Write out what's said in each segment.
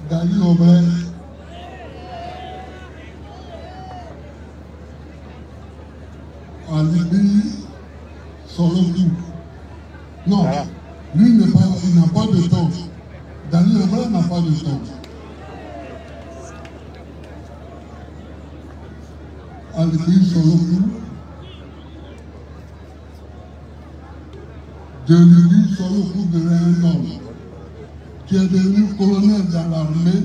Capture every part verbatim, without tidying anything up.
Dali Oblet, Alibi Soloku. Non, lui il n'a pas de temps. Dali Oblet n'a pas de temps. Alibi Soloku. De Lili Soloku de un homme qui est devenu colonel dans l'armée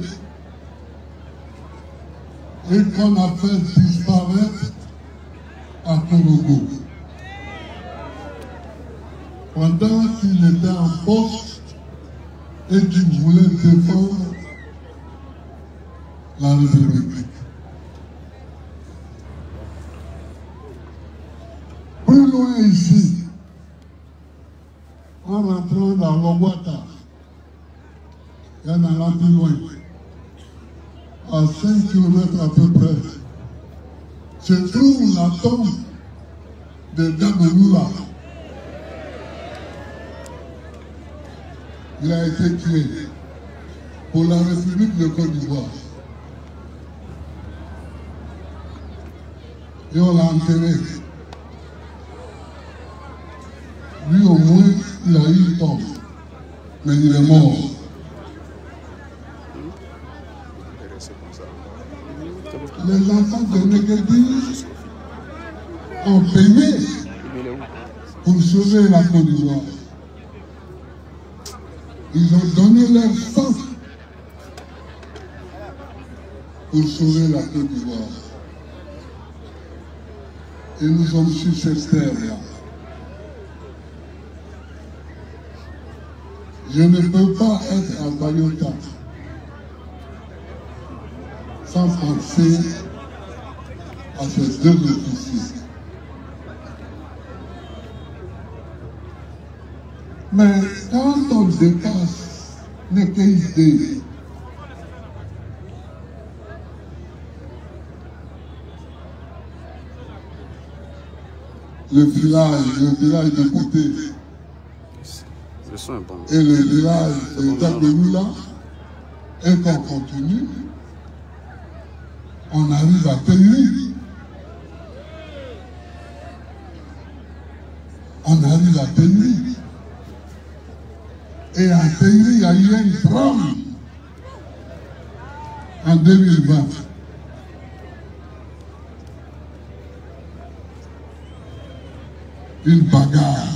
et qu'on a fait disparaître à Korogo. Pendant qu'il était en poste et qu'il voulait défendre la République. Plus loin ici, en rentrant dans l'Oguata, il y en a là plus loin, à cinq kilomètres à peu près, se trouve la tombe de Dagoulula. Il a été tué pour la République de Côte d'Ivoire. Et on l'a enterré. Lui au moins, il a eu une tombe, mais il est mort. Les enfants de Negedi ont payé pour sauver la Côte d'Ivoire. Ils ont donné leur sang pour sauver la Côte d'Ivoire. Et nous sommes sur cette terre-là. Je ne peux pas être à Bayota sans penser à ces deux officiers. Mais quand on dépasse les idées, le village, le village de côté, et le village de Dagoulula, et qu'on continue, on arrive à Péry. On arrive à Péry. Et à Péry, il y a eu un drame en deux mille vingt. Une bagarre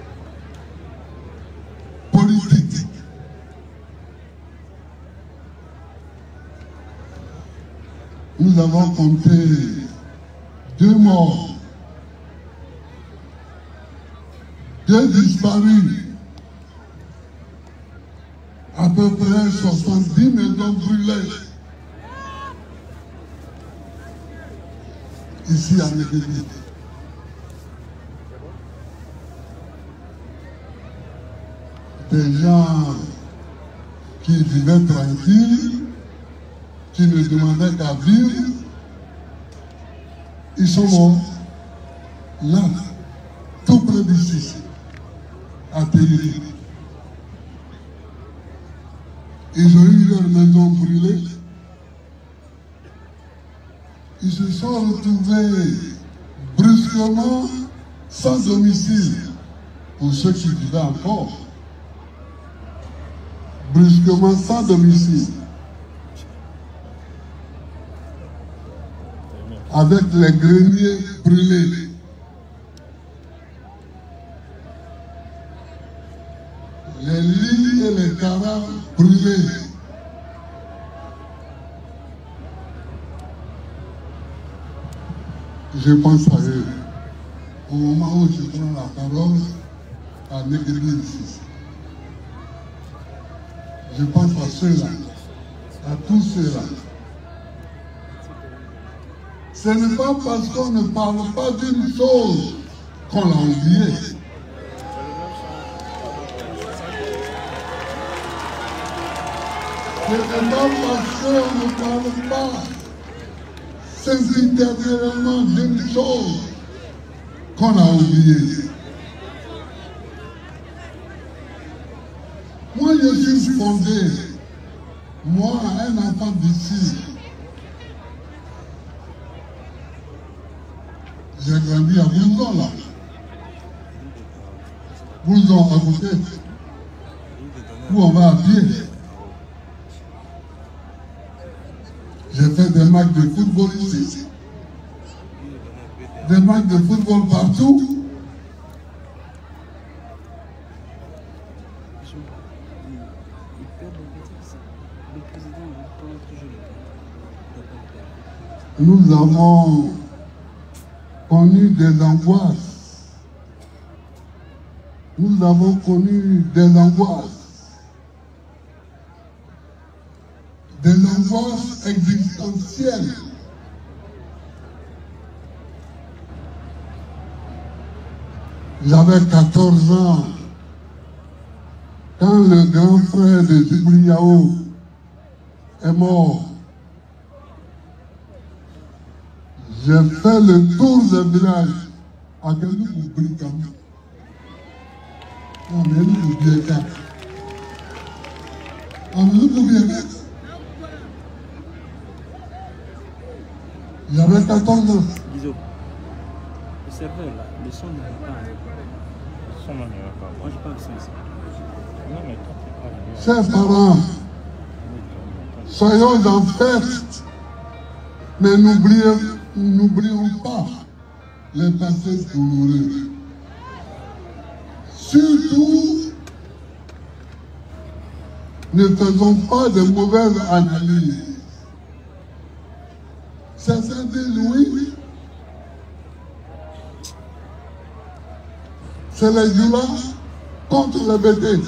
politique. Nous avons compté deux morts, deux disparus, à peu près soixante-dix maisons brûlées ici à Negedi. Des gens qui vivaient tranquilles, qui ne demandaient qu'à vivre, ils sont morts là, tout près d'ici, à Péry. Ils ont eu leur maison brûlée. Ils se sont retrouvés brusquement sans domicile, pour ceux qui vivaient encore. Brusquement sans domicile. Avec les greniers brûlés. Les lits et les carats brûlés. Je pense à eux. Au moment où je prends la parole à Negedi ici. Je pense à ceux-là, à tous ceux-là. Ce n'est pas parce qu'on ne parle pas d'une chose qu'on l'a oublié. Ce n'est pas parce qu'on ne parle pas sensiblement d'une chose qu'on a oublié. Moi, je suis fondé Moi, un enfant d'ici, j'ai grandi à Boulzon, là. Boulzon, à côté, où on va à pied. J'ai fait des matchs de football ici. Des matchs de football partout. Nous avons connu des angoisses. Nous avons connu des angoisses. Des angoisses existentielles. J'avais quatorze ans quand le grand frère de Djibril Yao est mort. J'ai fait le tour des villages à Galoukou-Brikam. On est nous oublié ça. On est nous oublié ça. J'avais quatorze ans. Bisous. Le serveur là, le son ne va pas. Le son ne va pas. Moi je parle sincère. Non mais toi tu parles. Chers parents, soyons en fête, mais n'oublions N'oublions pas les passés douloureux. Surtout, ne faisons pas de mauvaises analyses. Certains disent oui, c'est les Jula contre les B T.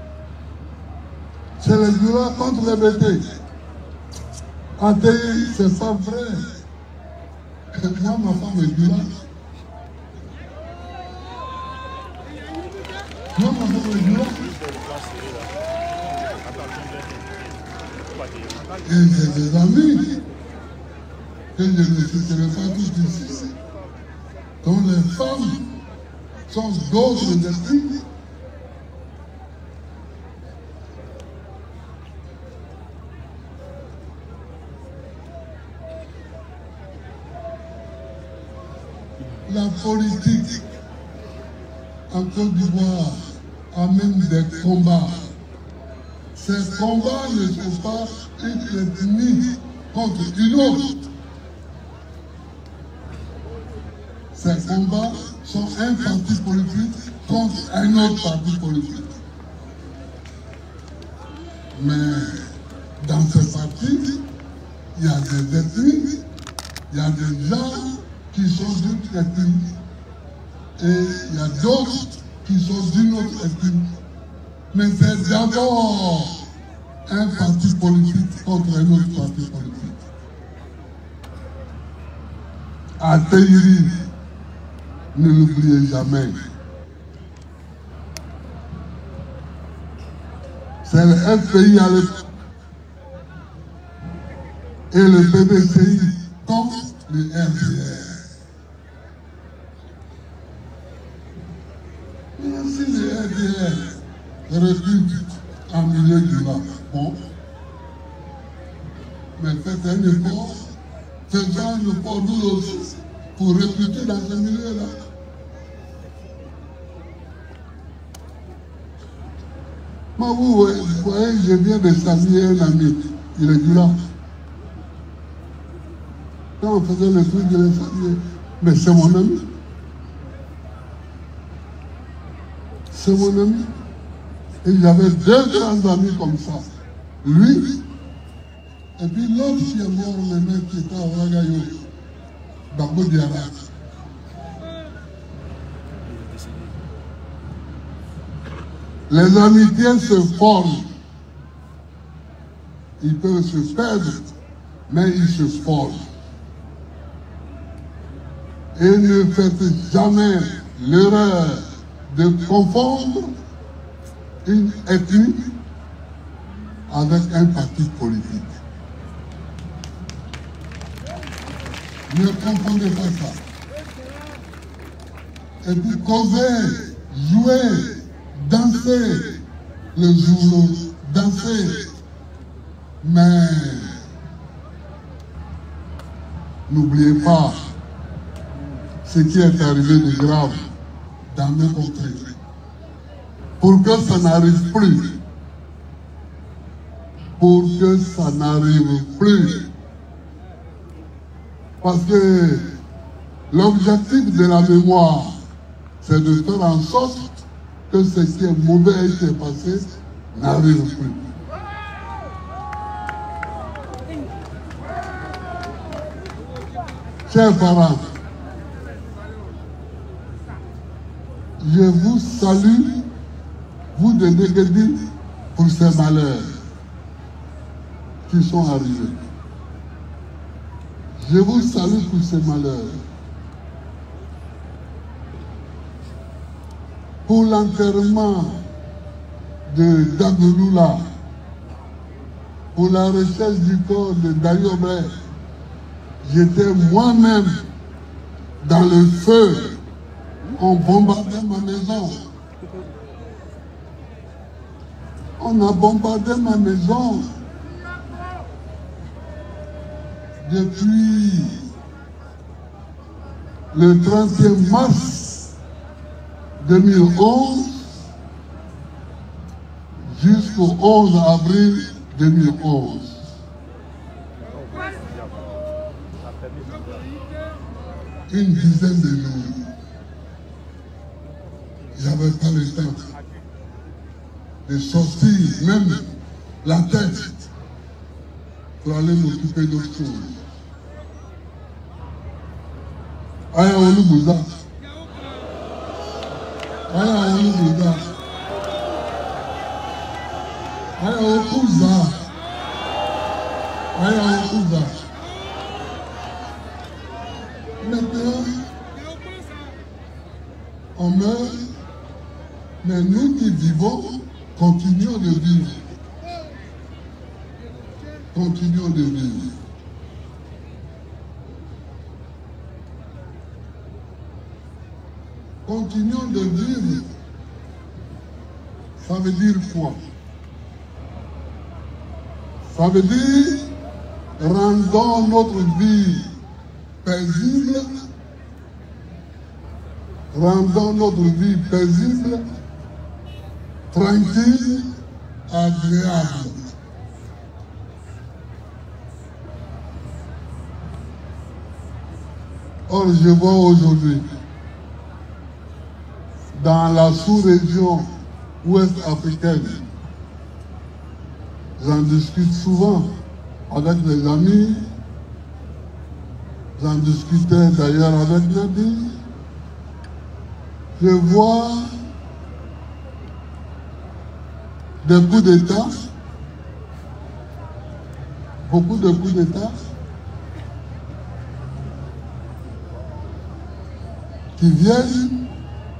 C'est les Jula contre les B T. A T I, c'est pas vrai. Moi, ma femme est Jula. Moi, ma femme est Jula. Et j'ai des amis que je ne citerai pas tous ici, dont les femmes sont d'autres d'esprit. La politique en Côte d'Ivoire amène des combats. Ces combats ne sont pas une ethnie contre une autre. Ces combats sont un parti politique contre un autre parti politique. Mais dans ce parti, il y a des ethnies, il y a des gens qui sont d'une ethnie et il y a d'autres qui sont d'une autre ethnie. Mais c'est d'abord un parti politique contre un autre parti politique. À Téhéri, ne l'oubliez jamais. C'est le F P I à l'époque et le B B C I contre le R D R. Si le R D R recrute en milieu du lac, bon, mais faites un effort, faisons un effort nous aussi pour recruter dans ce milieu-là. Moi, vous voyez, je viens de saluer un ami, il est du là. Quand on faisait le truc, je l'ai salué, mais c'est mon ami. C'est mon ami. Et j'avais deux grands amis comme ça. Lui, et puis l'autre qui est mort, le mec qui était à Ouagayo, Babo Diarra. Les amitiés se forment. Ils peuvent se perdre, mais ils se forment. Et ne faites jamais l'erreur de confondre une ethnie avec un parti politique. Ne confondez pas ça. Et puis causer, jouer, danser, le jour, danser, Mais n'oubliez pas ce qui est arrivé de grave dans nos contrées. Pour que ça n'arrive plus, pour que ça n'arrive plus, parce que l'objectif de la mémoire, c'est de faire en sorte que ce qui est mauvais et qui est passé n'arrive plus. Chers parents, je vous salue, vous de Negedi, pour ces malheurs qui sont arrivés. Je vous salue pour ces malheurs. Pour l'enterrement de Dagouloula, pour la recherche du corps de Dayobé, j'étais moi-même dans le feu. On bombardait ma maison. On a bombardé ma maison depuis le trente et un mars deux mille onze jusqu'au onze avril deux mille onze. Une dizaine de jours. J'avais pas le temps de sortir même la tête pour aller m'occuper d'autres choses. Aya Olubouza. Aya Olubouza. Aya Okuza. Aya Okuza. Maintenant, on meurt, mais nous qui vivons, continuons de vivre. Continuons de vivre. Continuons de vivre. Ça veut dire quoi? Ça veut dire rendons notre vie paisible, rendons notre vie paisible, tranquille, agréable. Or, je vois aujourd'hui, dans la sous-région ouest africaine, j'en discute souvent avec les amis, j'en discutais d'ailleurs avec Nabi. Je vois des coups d'État, beaucoup de coups d'État qui viennent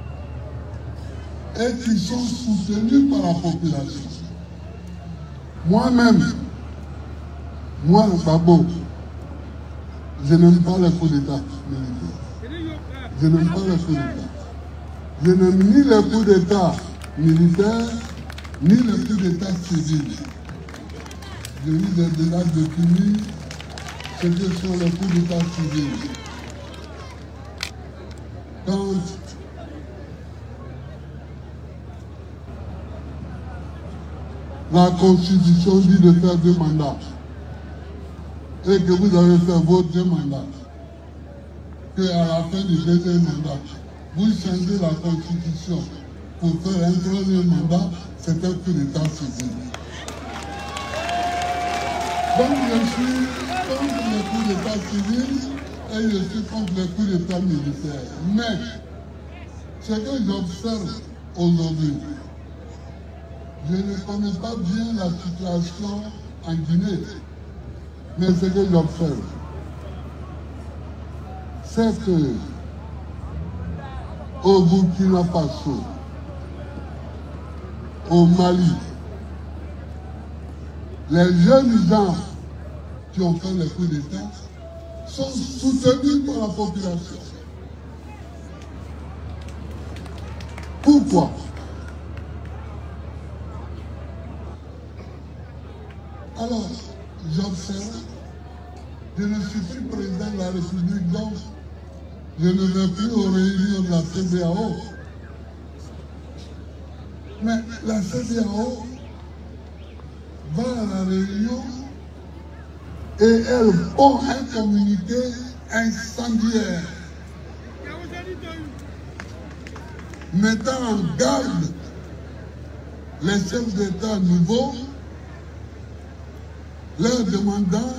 et qui sont soutenus par la population. Moi-même, moi, Babo, je n'aime pas les coups d'État militaires. Je n'aime pas les coups d'État. Je n'aime ni les coups d'État militaires, ni les coups d'État civils. Je lis des débats de Kimi, ce que sont les coups d'État civils. Quand la Constitution dit de faire deux mandats, et que vous avez fait vos deux mandats, qu'à la fin du deuxième mandat, vous changez la Constitution pour faire un troisième mandat, c'est un coup d'État civil. Donc je suis contre les coups d'État civils et je suis contre les coups d'État militaires. Mais ce que j'observe aujourd'hui, je ne connais pas bien la situation en Guinée, mais ce que j'observe, c'est que au Burkina Faso, au Mali, les jeunes gens qui ont fait les coups d'État sont soutenus par la population. Pourquoi? Alors, j'observe, je ne suis plus président de la République, donc je ne vais plus aux réunions de la C E D E A O. Mais la C E D E A O va à la réunion et elle pond un communiqué incendiaire mettant en garde les chefs d'État nouveaux, leur demandant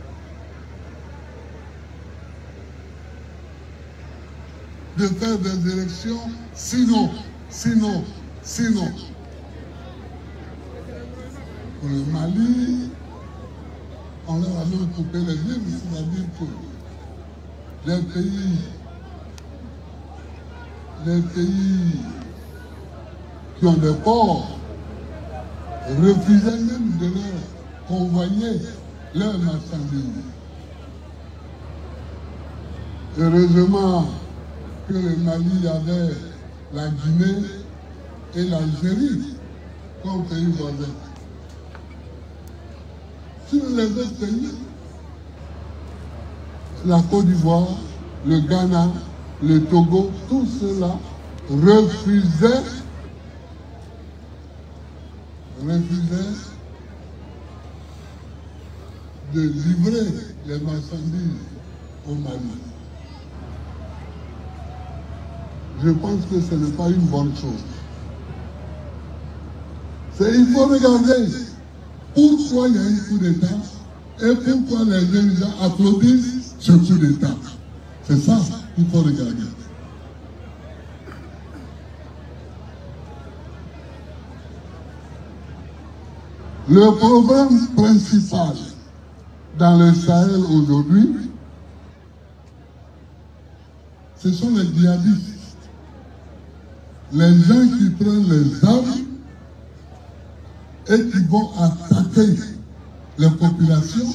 de faire des élections, sinon, sinon, sinon. Pour le Mali, on leur a même coupé les livres, c'est-à-dire que les pays, les pays qui ont des ports refusaient même de leur convoyer leurs marchandises. Heureusement que le Mali avait la Guinée et l'Algérie comme pays voisins. Sur les autres pays, la Côte d'Ivoire, le Ghana, le Togo, tout cela refusaient, refusaient de livrer les marchandises au Mali. Je pense que ce n'est pas une bonne chose. Il faut regarder pourquoi il y a un coup d'État et pourquoi les jeunes gens applaudissent ce coup d'État. C'est ça qu'il faut regarder. Le problème principal dans le Sahel aujourd'hui, ce sont les djihadistes. Les gens qui prennent les armes et qui vont attaquer les populations.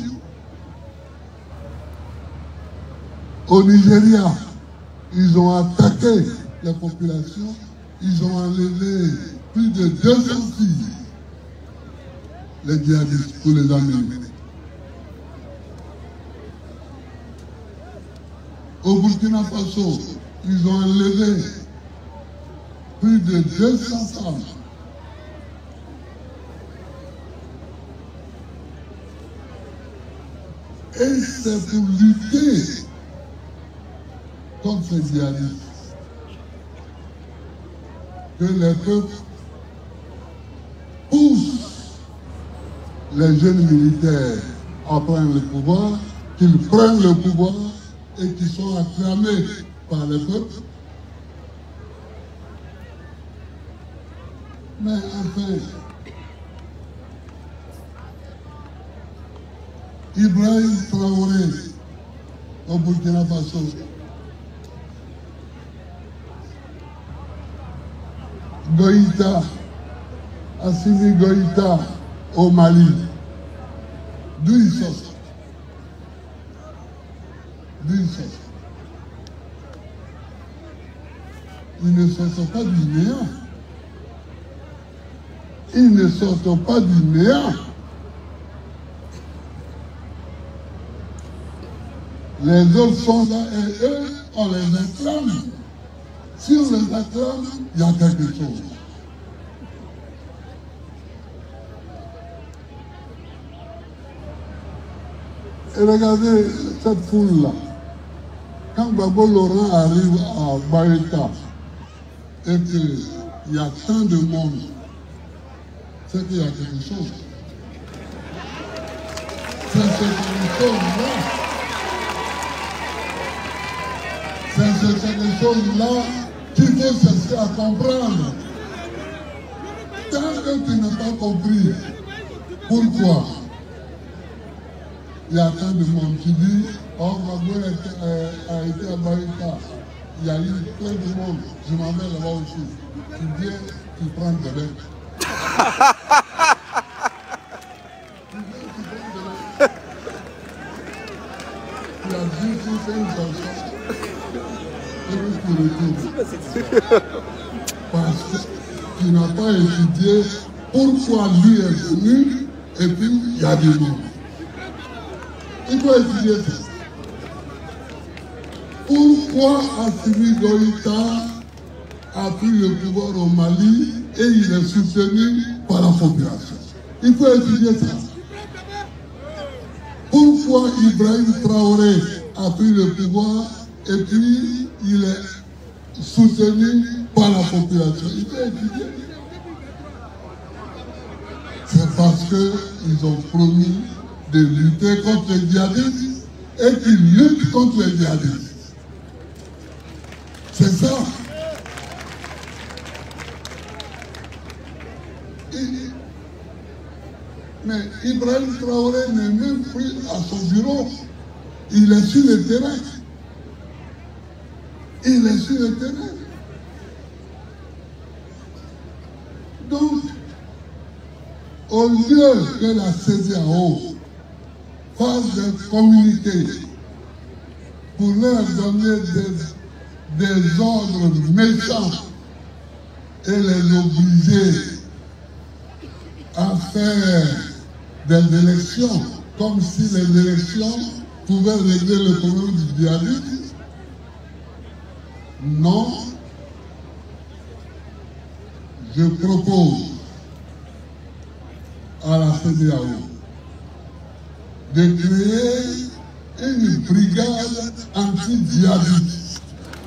Au Nigeria, ils ont attaqué les populations, ils ont enlevé plus de deux cents filles, les djihadistes, pour les amener. Au Burkina Faso, ils ont enlevé plus de deux cents femmes. Et c'est pour lutter contre ces djihadistes que les peuples poussent les jeunes militaires à prendre le pouvoir, qu'ils prennent le pouvoir et qu'ils sont acclamés par les peuples. Mais enfin, Ibrahim Traoré au Burkina Faso, Goïta, Assimi Goïta au Mali, d'où ils sortent? D'où ils sortent? Ils ne sortent pas du néant. Ils ne sortent pas du néant. Les autres sont là et eux, on les acclame. Si on les acclame, il y a quelque chose. Et regardez cette foule-là. Quand Gbagbo Laurent arrive à Baïta et qu'il y a tant de monde, c'est qu'il y a quelque chose. C'est quelque chose-là. C'est quelque chose-là qu'il faut chercher à comprendre. Tant que tu n'as pas compris pourquoi il y a tant de monde qui dit oh, Gbagbo a été à Baïta, il y a eu plein de monde, je m'en vais là-bas aussi. Tu viens, tu prends de l'air. Tu as dit tu fais une chanson. Parce que tu n'as pas étudié pourquoi lui est venu et puis il y a des morts. Il faut étudier ça. Pourquoi Assimi Goïta a pris le pouvoir au Mali et il est soutenu par la population? Il faut étudier ça. Pourquoi Ibrahim Traoré a pris le pouvoir et puis il est soutenu par la population? Il faut étudier. C'est parce qu'ils ont promis de lutter contre les djihadistes et qu'ils luttent contre les djihadistes. C'est ça. Et, mais Ibrahim Traoré n'est même plus à son bureau. Il est sur le terrain. Il est sur le terrain. Donc, au lieu que la C E D E A O fasse des communiqués pour leur donner des, des ordres méchants et les obliger à faire des élections comme si les élections pouvaient régler le problème du djihadisme, non, je propose à la C E D E A O de créer une brigade anti-djihadiste.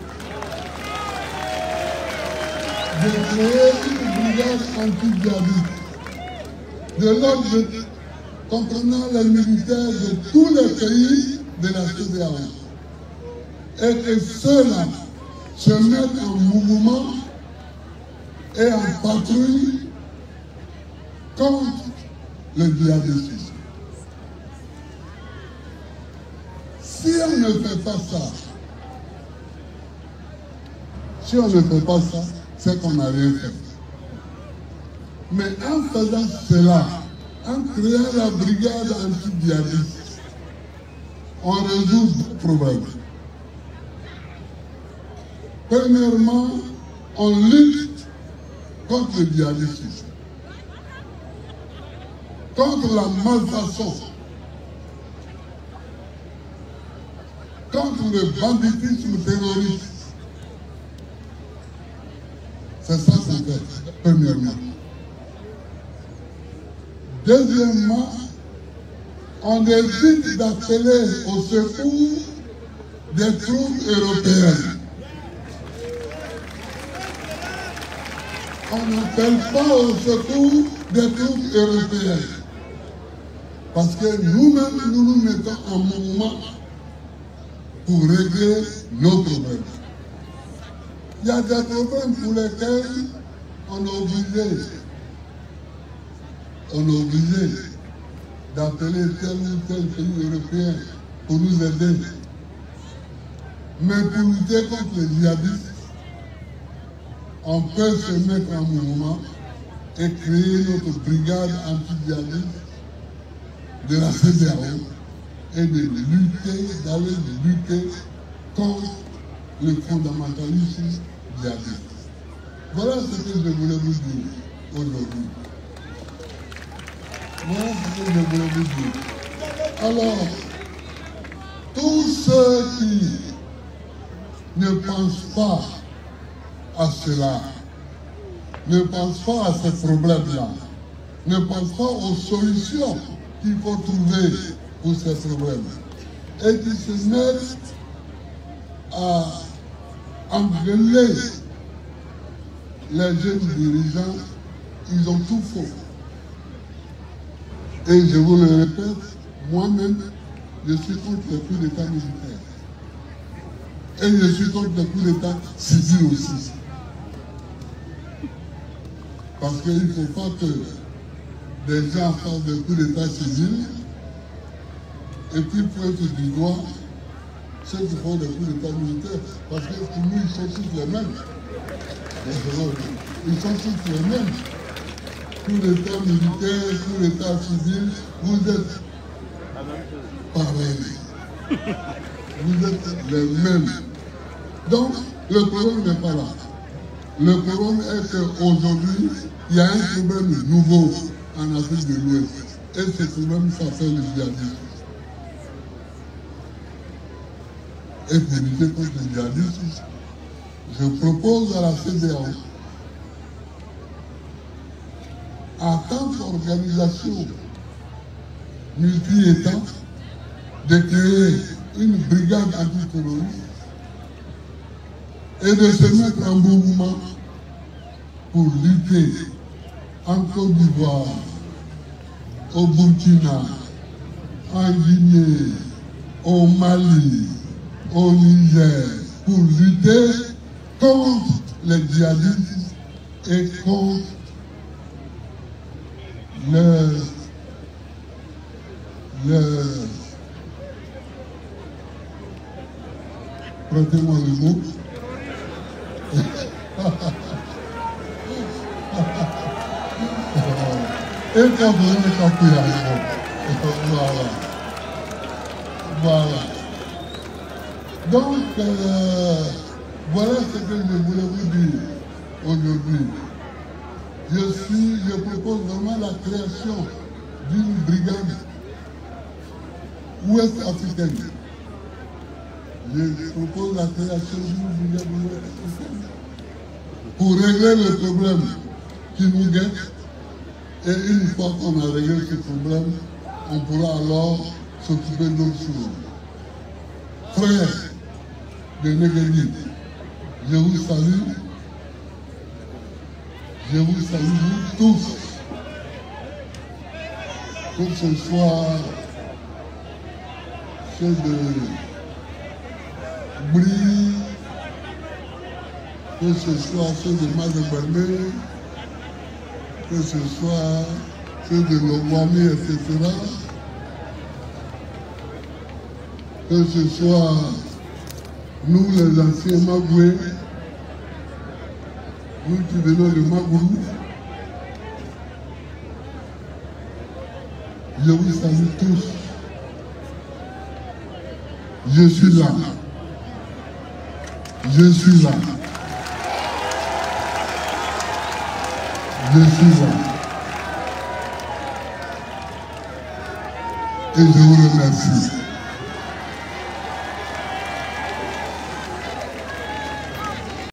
De créer une brigade anti-djihadiste. De l'ordre comprenant les militaires de tous les pays de la C E D E A O. Et que ceux-là se mettent en mouvement et en patrouille contre le djihadisme. Si on ne fait pas ça, si on ne fait pas ça, c'est qu'on n'a rien fait. Mais en faisant cela, en créant la brigade anti-djihadiste, on résout deux problèmes. Premièrement, on lutte contre le djihadisme, contre la malfaçon, contre le banditisme terroriste. C'est ça qu'on fait, premièrement. Deuxièmement, on évite d'appeler au secours des troupes européennes. On n'appelle pas au secours des troupes européennes. Parce que nous-mêmes, nous nous mettons en mouvement pour régler nos problèmes. Il y a des problèmes pour lesquels on est obligé, on est obligé d'appeler tel ou tel pays européen pour nous aider. Mais pour lutter contre les djihadistes, on peut se mettre en mouvement et créer notre brigade anti-djihadiste de la C E D E A O et de lutter, d'aller lutter contre le fondamentalisme djihadiste. Voilà ce que je voulais vous dire aujourd'hui. Voilà ce que je voulais vous dire. Alors, tous ceux qui ne pensent pas à cela, ne pensent pas à ces problèmes-là, ne pensent pas aux solutions qu'il faut trouver pour ces problèmes, et qui se mettent à engueuler les jeunes dirigeants, ils ont tout faux. Et je vous le répète, moi-même, je suis contre les coups d'État militaires. Et je suis contre les coups d'État civils aussi. Parce qu'il ne faut pas que des gens fassent des coups d'État civils et puis pointent du doigt ceux qui font des coups d'État militaires. Parce que pour nous, ils sont tous les mêmes. Ils sont tous les mêmes. Coup d'État militaire, coup d'État civil, vous êtes pareils. Vous êtes les mêmes. Donc, le problème n'est pas là. Le problème est qu'aujourd'hui, il y a un problème nouveau en Afrique de l'Ouest. Et ce problème s'appelle le djihadisme. Et pour lutter contre le djihadisme, je propose à la C E D E A O, en tant qu'organisation multi-État, de créer une brigade antiterroriste et de se mettre en mouvement pour lutter en Côte d'Ivoire, au Burkina, en Guinée, au Mali, au Niger, pour lutter contre les djihadistes et contre le, le prêtez-moi le mot. Et quand vous avez compris la réponse. Voilà. Voilà. Donc, euh, voilà ce que je voulais vous dire aujourd'hui. Je suis, je propose vraiment la création d'une brigade ouest-africaine. Je propose la création d'une brigade ouest-africaine pour régler le problème qui nous guette. Et une fois qu'on a réglé ce problème, on pourra alors s'occuper d'autres choses. Frères de Negedi, je vous salue. Je vous salue vous tous. Que ce soit ceux de Brie, que ce soit ceux de Mazeberne, que ce soit ceux de Logwami, et cetera, que ce soit nous les anciens Magoué, nous qui venons de Magoulou, je vous salue tous. Je suis là. Je suis là. Je suis là. Et je vous remercie.